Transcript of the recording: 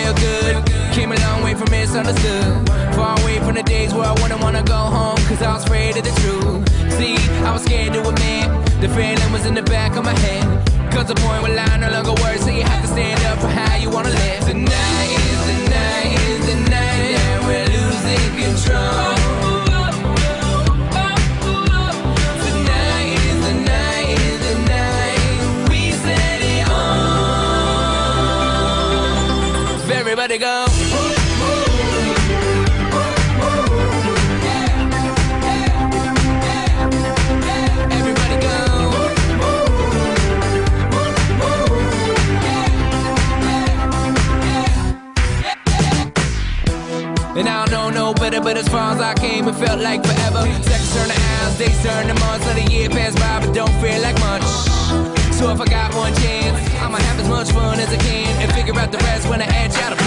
real good. Came a long way from misunderstood. Far away from the days where I wouldn't wanna go home, cause I was afraid of the truth. See, I was scared to admit the feeling was in the back of my head. Cause the point where line no longer works, so you have to stand up for how you wanna live. Tonight is the night, is the night that we're losing control. Tonight is the night, is the night we set it on. So everybody go. And I don't know no better, but as far as I came, it felt like forever. Seconds turn to hours, days turn to months, let a year pass by, but don't feel like much. So if I got one chance, I'ma have as much fun as I can and figure out the rest when I edge out of